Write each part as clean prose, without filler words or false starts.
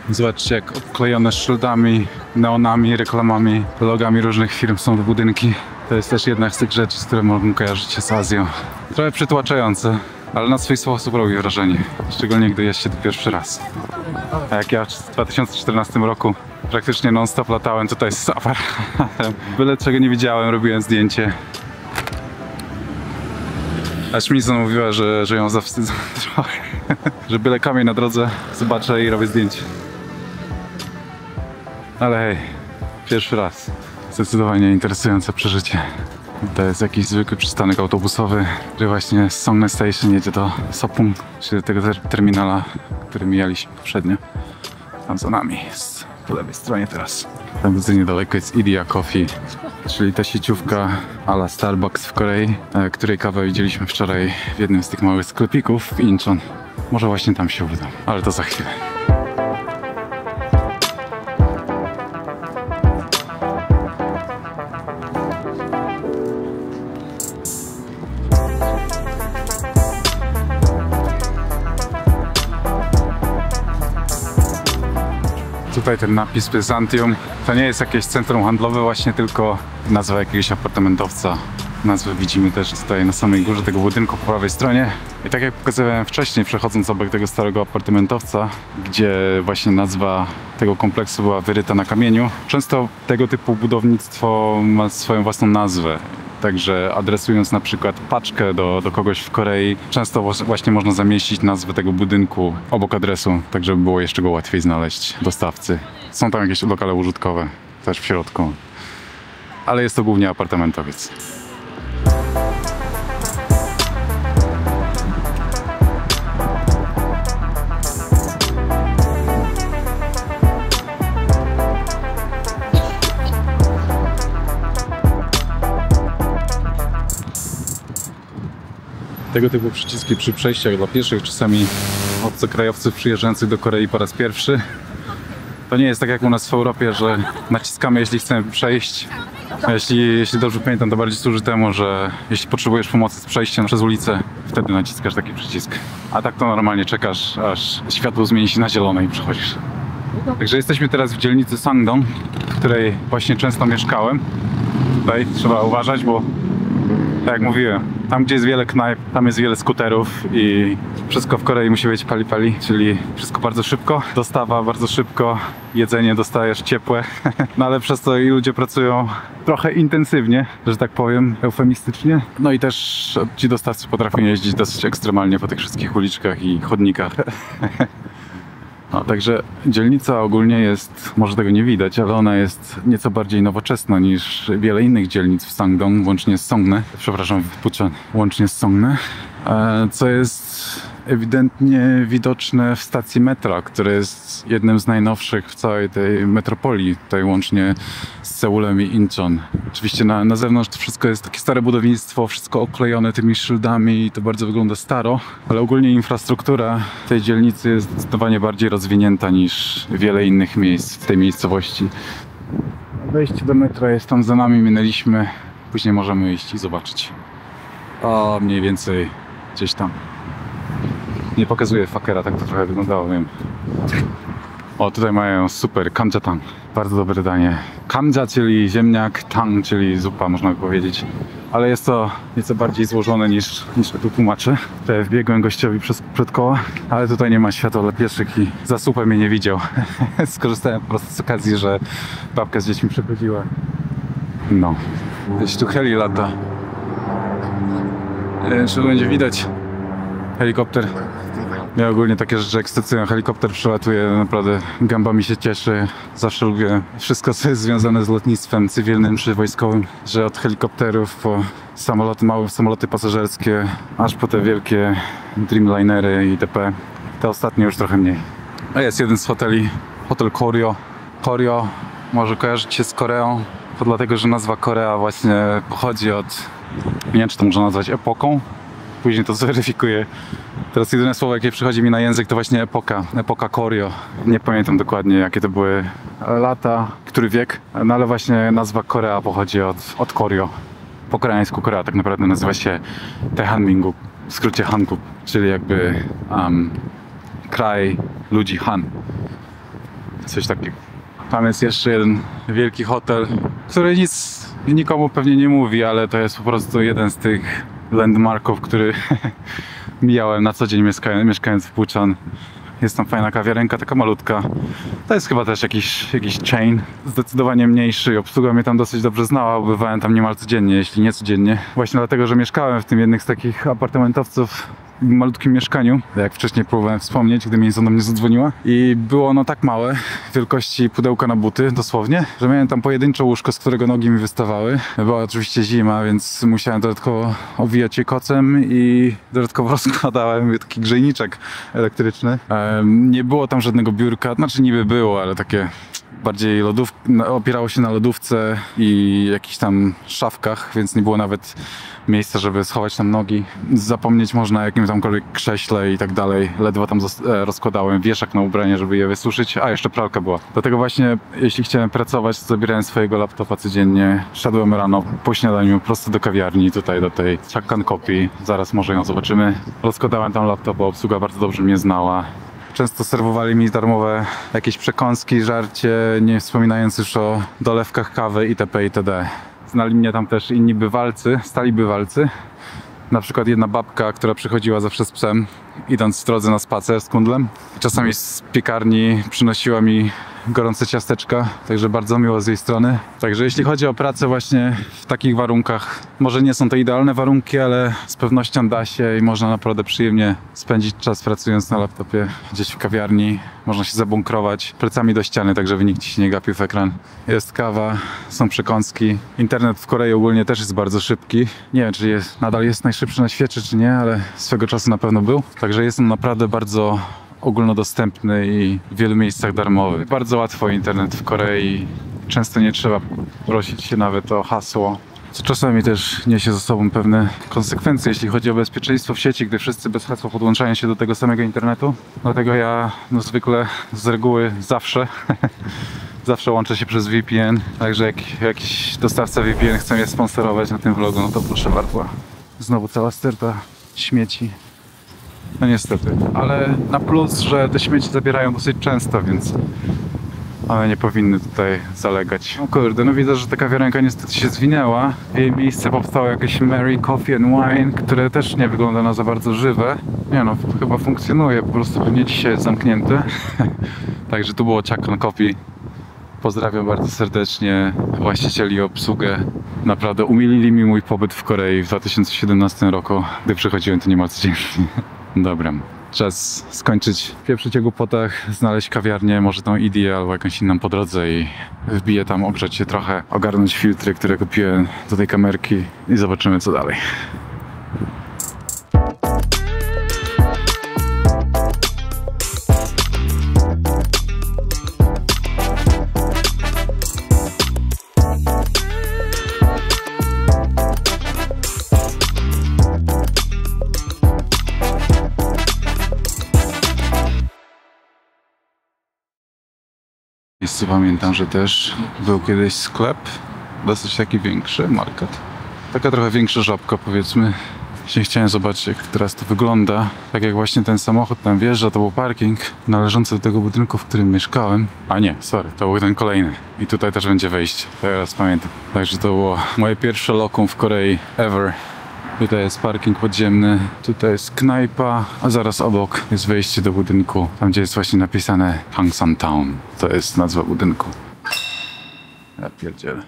Zobaczcie, jak obklejone szyldami, neonami, reklamami, logami różnych firm są te budynki. To jest też jedna z tych rzeczy, z które mogą kojarzyć się z Azją. Trochę przytłaczające, ale na swój sposób robi wrażenie. Szczególnie gdy jest się tu pierwszy raz. A jak ja w 2014 roku praktycznie non-stop latałem tutaj z aparatem. Byle czego nie widziałem, robiłem zdjęcie. Aż mi mówiła, że ją zawstydzę trochę. Że byle kamień na drodze zobaczę i robię zdjęcie. Ale hej, pierwszy raz. Zdecydowanie interesujące przeżycie. To jest jakiś zwykły przystanek autobusowy, który właśnie z Songnhae Station jedzie do Sopung, czyli do tego terminala, który mijaliśmy poprzednio. Tam za nami jest po lewej stronie teraz. Tam bardzo niedaleko jest Idia Coffee, czyli ta sieciówka a la Starbucks w Korei, której kawę widzieliśmy wczoraj w jednym z tych małych sklepików w Incheon. Może właśnie tam się uda, ale to za chwilę. Tutaj ten napis Byzantium to nie jest jakieś centrum handlowe właśnie, tylko nazwa jakiegoś apartamentowca. Nazwę widzimy też tutaj na samej górze tego budynku po prawej stronie. I tak jak pokazywałem wcześniej, przechodząc obok tego starego apartamentowca, gdzie właśnie nazwa tego kompleksu była wyryta na kamieniu, często tego typu budownictwo ma swoją własną nazwę. Także adresując na przykład paczkę do kogoś w Korei, często właśnie można zamieścić nazwę tego budynku obok adresu, tak żeby było jeszcze go łatwiej znaleźć dostawcy. Są tam jakieś lokale użytkowe też w środku, ale jest to głównie apartamentowiec. Tego typu przyciski przy przejściach dla pieszych, czasami obcokrajowców przyjeżdżających do Korei po raz pierwszy. To nie jest tak jak u nas w Europie, że naciskamy, jeśli chcemy przejść. A jeśli dobrze pamiętam, to bardziej służy temu, że jeśli potrzebujesz pomocy z przejściem przez ulicę, wtedy naciskasz taki przycisk. A tak to normalnie czekasz, aż światło zmieni się na zielone i przechodzisz. Także jesteśmy teraz w dzielnicy Sangdong, w której właśnie często mieszkałem. Tutaj trzeba uważać, bo tak jak mówiłem, tam gdzie jest wiele knajp, tam jest wiele skuterów i wszystko w Korei musi być pali-pali, czyli wszystko bardzo szybko, dostawa bardzo szybko, jedzenie dostajesz ciepłe, no ale przez to i ludzie pracują trochę intensywnie, że tak powiem, eufemistycznie. No i też ci dostawcy potrafią jeździć dosyć ekstremalnie po tych wszystkich uliczkach i chodnikach. No, także dzielnica ogólnie jest, może tego nie widać, ale ona jest nieco bardziej nowoczesna niż wiele innych dzielnic w Sangdong, łącznie z Songnhae, przepraszam, w Pucheon, łącznie z Songnhae, co jest ewidentnie widoczne w stacji metra, które jest jednym z najnowszych w całej tej metropolii, tutaj łącznie z Seulem i Incheon. Oczywiście na zewnątrz to wszystko jest takie stare budownictwo, wszystko oklejone tymi szyldami i to bardzo wygląda staro, ale ogólnie infrastruktura tej dzielnicy jest zdecydowanie bardziej rozwinięta niż wiele innych miejsc w tej miejscowości. Wejście do metra jest tam za nami, minęliśmy, później możemy iść i zobaczyć. O, mniej więcej gdzieś tam. Nie pokazuję fakera, tak to trochę wyglądało, wiem. O, tutaj mają super kamjatang. Bardzo dobre danie. Kamja, czyli ziemniak, tang, czyli zupa, można by powiedzieć. Ale jest to nieco bardziej złożone niż tu tłumaczę. Tutaj wbiegłem gościowi przed koła, ale tutaj nie ma światła dla pieszych i za supę mnie nie widział. Skorzystałem po prostu z okazji, że babka z dziećmi przechodziła. No. Gdzieś tu heli lata. Nie wiem, czy będzie widać. Helikopter. Ja ogólnie takie rzeczy ekscytują. Helikopter przelatuje, naprawdę gęba mi się cieszy. Zawsze lubię wszystko, co jest związane z lotnictwem cywilnym czy wojskowym. Że od helikopterów po samoloty, małe samoloty pasażerskie, aż po te wielkie Dreamlinery itp. Te ostatnie już trochę mniej. A jest jeden z hoteli, hotel Koryo. Koryo może kojarzyć się z Koreą. To dlatego, że nazwa Korea właśnie pochodzi od, nie wiem, czy to można nazwać epoką. Później to zweryfikuję. Teraz jedyne słowo, jakie przychodzi mi na język, to właśnie epoka Koryo. Nie pamiętam dokładnie, jakie to były lata, który wiek, no ale właśnie nazwa Korea pochodzi od Koryo. Po koreańsku Korea tak naprawdę nazywa się Daehanmin국, w skrócie Hanguk, czyli jakby kraj ludzi Han. coś takiego. Tam jest jeszcze jeden wielki hotel, który nic nikomu pewnie nie mówi, ale to jest po prostu jeden z tych landmarków, który mijałem na co dzień mieszkając w Puchon. Jest tam fajna kawiarenka, taka malutka. To jest chyba też jakiś chain, zdecydowanie mniejszy. Obsługa mnie tam dosyć dobrze znała, bywałem tam niemal codziennie, jeśli nie codziennie. Właśnie dlatego, że mieszkałem w tym jednym z takich apartamentowców w malutkim mieszkaniu, jak wcześniej próbowałem wspomnieć, gdy mi do mnie zadzwoniła. I było ono tak małe, wielkości pudełka na buty, dosłownie, że miałem tam pojedyncze łóżko, z którego nogi mi wystawały. Była oczywiście zima, więc musiałem dodatkowo owijać je kocem i dodatkowo rozkładałem taki grzejniczek elektryczny. Nie było tam żadnego biurka, znaczy niby było, ale takie bardziej opierało się na lodówce i jakichś tam szafkach, więc nie było nawet miejsca, żeby schować tam nogi. Zapomnieć można o jakimś tamkolwiek krześle i tak dalej. Ledwo tam rozkładałem wieszak na ubranie, żeby je wysuszyć, a jeszcze pralka była. Dlatego właśnie, jeśli chciałem pracować, to zabierałem swojego laptopa codziennie. Szedłem rano po śniadaniu prosto do kawiarni, tutaj do tej Chakkan Coffee. Zaraz może ją zobaczymy. Rozkładałem tam laptop, bo obsługa bardzo dobrze mnie znała. Często serwowali mi darmowe jakieś przekąski, żarcie, nie wspominając już o dolewkach kawy itp. itd. Znali mnie tam też inni bywalcy, stali bywalcy. Na przykład jedna babka, która przychodziła zawsze z psem, idąc w drodze na spacer z kundlem. Czasami z piekarni przynosiła mi gorące ciasteczka, także bardzo miło z jej strony. Także jeśli chodzi o pracę właśnie w takich warunkach, może nie są to idealne warunki, ale z pewnością da się i można naprawdę przyjemnie spędzić czas pracując na laptopie gdzieś w kawiarni. Można się zabunkrować plecami do ściany, tak żeby nikt ci nie gapił w ekran. Jest kawa, są przekąski. Internet w Korei ogólnie też jest bardzo szybki. Nie wiem, czy nadal jest najszybszy na świecie, czy nie, ale swego czasu na pewno był. Także jest on naprawdę bardzo ogólnodostępny i w wielu miejscach darmowy. Bardzo łatwo internet w Korei. Często nie trzeba prosić się nawet o hasło, co czasami też niesie ze sobą pewne konsekwencje, jeśli chodzi o bezpieczeństwo w sieci, gdy wszyscy bez hasła podłączają się do tego samego internetu. Dlatego ja zwykle z reguły zawsze łączę się przez VPN. Także jak jakiś dostawca VPN chce mnie sponsorować na tym vlogu, no to proszę bardzo. Znowu cała sterta śmieci. No niestety, ale na plus, że te śmieci zabierają dosyć często, więc one nie powinny tutaj zalegać. O kurde, no widzę, że ta kawiarenka niestety się zwinęła. W jej miejsce powstało jakieś Mary Coffee and Wine, które też nie wygląda na za bardzo żywe. Nie no, chyba funkcjonuje, po prostu pewnie dzisiaj jest zamknięte. Także tu było Chakkan Coffee. Pozdrawiam bardzo serdecznie właścicieli i obsługę. Naprawdę umilili mi mój pobyt w Korei w 2017 roku, gdy przychodziłem tu niemal codziennie. Dobra, czas skończyć pieprzyć o głupotach, znaleźć kawiarnię, może tą Idię albo jakąś inną po drodze i wbiję tam, ogrzać się trochę, ogarnąć filtry, które kupiłem do tej kamerki i zobaczymy co dalej. Pamiętam, że też był kiedyś sklep, dosyć taki większy, market. Taka trochę większa żabka, powiedzmy. Właśnie chciałem zobaczyć, jak teraz to wygląda. Tak jak właśnie ten samochód tam wjeżdża, to był parking należący do tego budynku, w którym mieszkałem. A nie, sorry, to był ten kolejny. I tutaj też będzie wejście, teraz pamiętam. Także to było moje pierwsze lokum w Korei ever. Tutaj jest parking podziemny, tutaj jest knajpa, a zaraz obok jest wejście do budynku, tam gdzie jest właśnie napisane Hangsan Town. To jest nazwa budynku. Ja pierdzielę.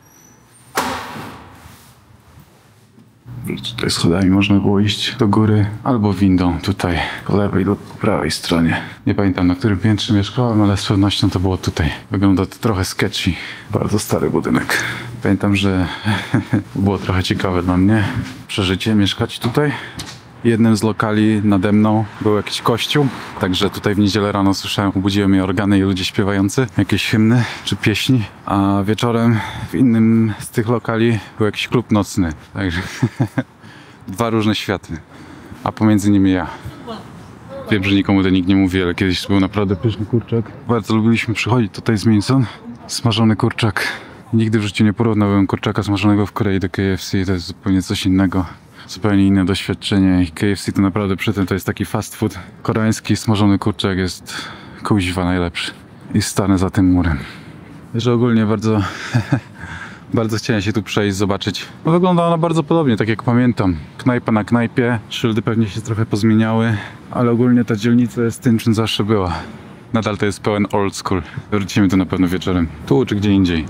Tutaj schodami można było iść do góry, albo windą tutaj po lewej lub po prawej stronie. Nie pamiętam, na którym piętrze mieszkałem, ale z pewnością to było tutaj. Wygląda to trochę sketchy. Bardzo stary budynek. Pamiętam, że było trochę ciekawe dla mnie przeżycie mieszkać tutaj. Jednym z lokali nade mną był jakiś kościół, także tutaj w niedzielę rano słyszałem, obudziły mnie organy i ludzie śpiewający jakieś hymny czy pieśni, a wieczorem w innym z tych lokali był jakiś klub nocny, także dwa różne światy, a pomiędzy nimi ja. Wiem, że nikomu to nikt nie mówi, ale kiedyś to był naprawdę pyszny kurczak. Bardzo lubiliśmy przychodzić tutaj z mięsem, smażony kurczak. Nigdy w życiu nie porównałbym kurczaka smażonego w Korei do KFC, to jest zupełnie coś innego. Zupełnie inne doświadczenie i KFC to naprawdę przy tym to jest taki fast food. Koreański smażony kurczak jest kuźwa najlepszy. i stanę za tym murem. Że ogólnie bardzo, bardzo chciałem się tu przejść, zobaczyć. No, wygląda ona bardzo podobnie, tak jak pamiętam. Knajpa na knajpie, szyldy pewnie się trochę pozmieniały, ale ogólnie ta dzielnica jest tym, czym zawsze była. Nadal to jest pełen old school. Wrócimy tu na pewno wieczorem. Tu czy gdzie indziej.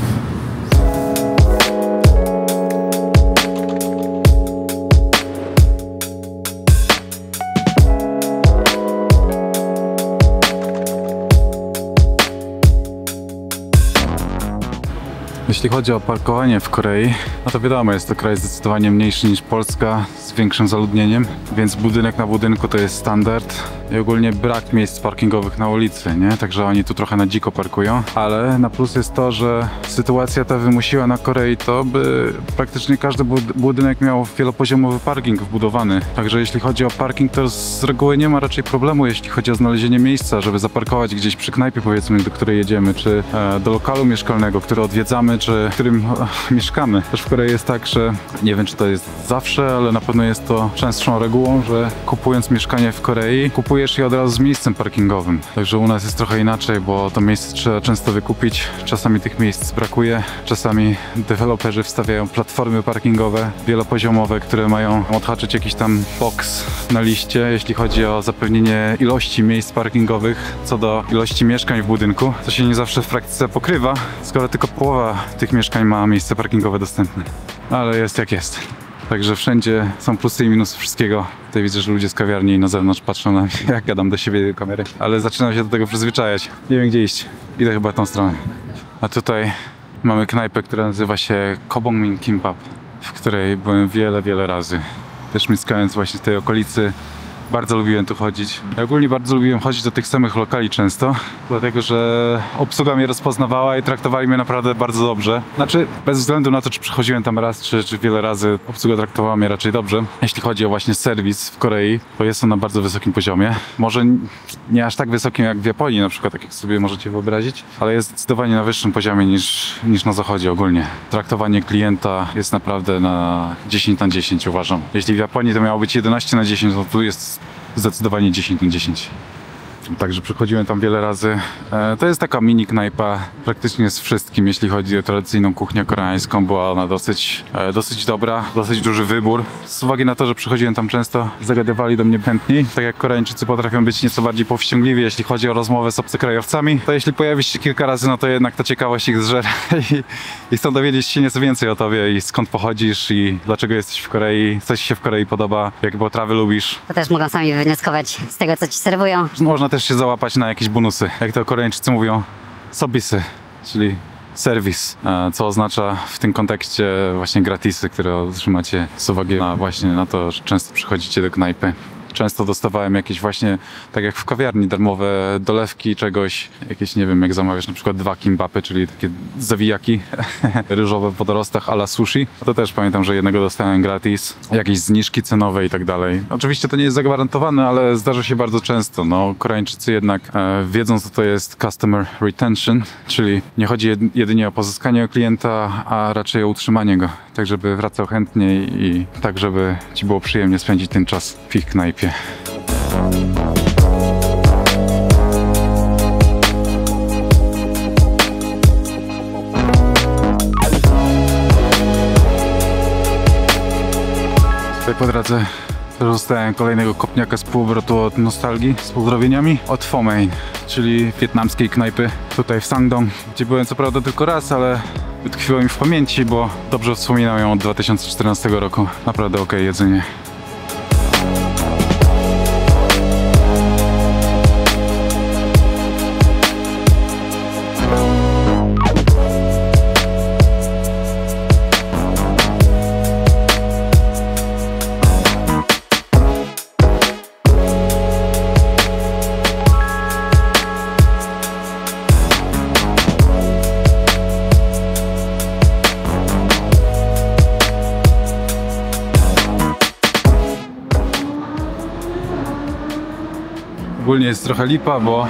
Jeśli chodzi o parkowanie w Korei, no to wiadomo, jest to kraj zdecydowanie mniejszy niż Polska, z większym zaludnieniem, więc budynek na budynku to jest standard i ogólnie brak miejsc parkingowych na ulicy, nie? Także oni tu trochę na dziko parkują, ale na plus jest to, że sytuacja ta wymusiła na Korei to, by praktycznie każdy budynek miał wielopoziomowy parking wbudowany. Także jeśli chodzi o parking, to z reguły nie ma raczej problemu, jeśli chodzi o znalezienie miejsca, żeby zaparkować gdzieś przy knajpie, powiedzmy, do której jedziemy, czy do lokalu mieszkalnego, który odwiedzamy, czy w którym mieszkamy. Też w Korei jest tak, że nie wiem, czy to jest zawsze, ale na pewno jest to częstszą regułą, że kupując mieszkanie w Korei, kupujesz je od razu z miejscem parkingowym. Także u nas jest trochę inaczej, bo to miejsce trzeba często wykupić. Czasami tych miejsc brakuje, czasami deweloperzy wstawiają platformy parkingowe wielopoziomowe, które mają odhaczyć jakiś tam box na liście, jeśli chodzi o zapewnienie ilości miejsc parkingowych co do ilości mieszkań w budynku. To się nie zawsze w praktyce pokrywa, skoro tylko połowa tych mieszkań ma miejsce parkingowe dostępne. Ale jest jak jest. Także wszędzie są plusy i minusy wszystkiego. Tutaj widzę, że ludzie z kawiarni na zewnątrz patrzą na mnie, jak gadam do siebie kamery. Ale zaczynam się do tego przyzwyczajać. Nie wiem, gdzie iść. Idę chyba tą stronę. A tutaj mamy knajpę, która nazywa się Kobongmin Kimbap, w której byłem wiele razy. Też mieszkając właśnie w tej okolicy, bardzo lubiłem tu chodzić. Ja ogólnie bardzo lubiłem chodzić do tych samych lokali często, dlatego że obsługa mnie rozpoznawała i traktowali mnie naprawdę bardzo dobrze. Znaczy, bez względu na to, czy przychodziłem tam raz, czy wiele razy, obsługa traktowała mnie raczej dobrze. Jeśli chodzi o właśnie serwis w Korei, to jest on na bardzo wysokim poziomie. Może nie aż tak wysokim jak w Japonii na przykład, tak jak sobie możecie wyobrazić, ale jest zdecydowanie na wyższym poziomie niż na zachodzie ogólnie. Traktowanie klienta jest naprawdę na 10 na 10 uważam. Jeśli w Japonii to miało być 11 na 10, to tu jest zdecydowanie 10 na 10. Także przychodziłem tam wiele razy. To jest taka mini knajpa praktycznie z wszystkim, jeśli chodzi o tradycyjną kuchnię koreańską. Była ona dosyć dobra, dosyć duży wybór. Z uwagi na to, że przychodziłem tam często, zagadywali do mnie chętniej. Tak jak Koreańczycy potrafią być nieco bardziej powściągliwi, jeśli chodzi o rozmowę z obcokrajowcami, to jeśli pojawisz się kilka razy, no to jednak ta ciekawość ich zżera i chcą dowiedzieć się nieco więcej o tobie i skąd pochodzisz i dlaczego jesteś w Korei, co ci się w Korei podoba, jakie potrawy lubisz. To też mogą sami wywnioskować z tego, co ci serwują. Można też się załapać na jakieś bonusy. Jak to Koreańczycy mówią, sobisy, czyli serwis, co oznacza w tym kontekście właśnie gratisy, które otrzymacie z uwagi na właśnie na to, że często przychodzicie do knajpy. Często dostawałem jakieś właśnie, tak jak w kawiarni, darmowe dolewki czegoś, jakieś, nie wiem, jak zamawiasz na przykład 2 kimbapy, czyli takie zawijaki ryżowe w wodorostach a la sushi, to też pamiętam, że jednego dostałem gratis, jakieś zniżki cenowe i tak dalej. Oczywiście to nie jest zagwarantowane, ale zdarza się bardzo często. No, Koreańczycy jednak wiedzą, co to jest customer retention, czyli nie chodzi jedynie o pozyskanie klienta, a raczej o utrzymanie go, tak żeby wracał chętniej i tak, żeby ci było przyjemnie spędzić ten czas w ich knajpie. Tutaj po drodze dostałem kolejnego kopniaka z półobrotu od nostalgii z pozdrowieniami od Pho Mein, czyli wietnamskiej knajpy tutaj w Sangdong, gdzie byłem co prawda tylko raz, ale utkwiło mi w pamięci, bo dobrze wspominam ją od 2014 roku. Naprawdę okej jedzenie. Ogólnie jest trochę lipa, bo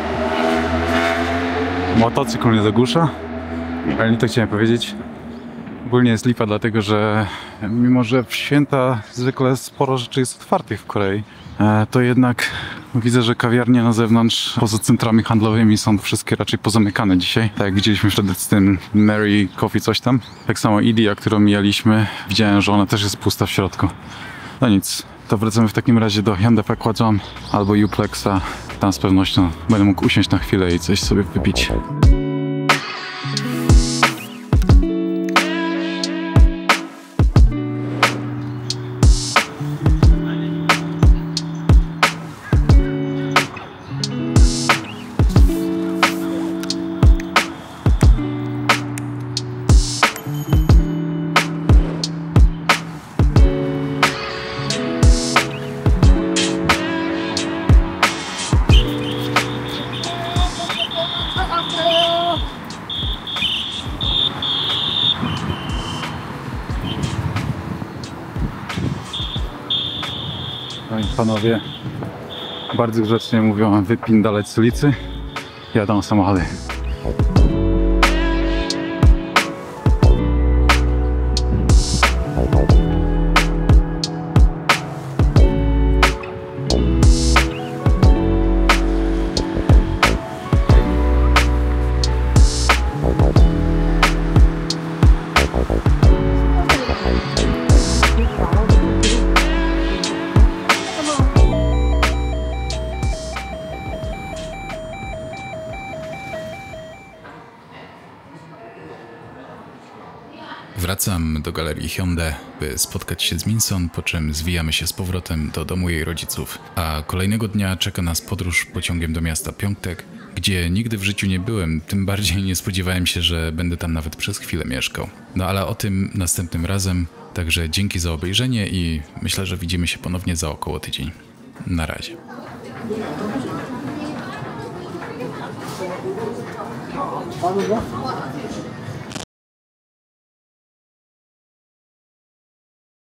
motocykl mnie zagłusza, ale nie to chciałem powiedzieć. Ogólnie jest lipa dlatego, że mimo że w święta zwykle sporo rzeczy jest otwartych w Korei, to jednak Widzę, że kawiarnie na zewnątrz, poza centrami handlowymi, są wszystkie raczej pozamykane dzisiaj. Tak jak widzieliśmy wtedy z tym Mary Coffee coś tam. Tak samo Idia, którą mijaliśmy, widziałem, że ona też jest pusta w środku. No nic, to wracamy w takim razie do Hyundai Aquadzone albo Uplexa. Tam z pewnością będę mógł usiąść na chwilę i coś sobie wypić. Panowie bardzo grzecznie mówią wypindalać z ulicy. Jadą samochody. Wracam do galerii Hyundai, by spotkać się z Minson, po czym zwijamy się z powrotem do domu jej rodziców. A kolejnego dnia czeka nas podróż pociągiem do miasta Pyeongtaek, gdzie nigdy w życiu nie byłem, tym bardziej nie spodziewałem się, że będę tam nawet przez chwilę mieszkał. No ale o tym następnym razem, także dzięki za obejrzenie i myślę, że widzimy się ponownie za około tydzień. Na razie. 아,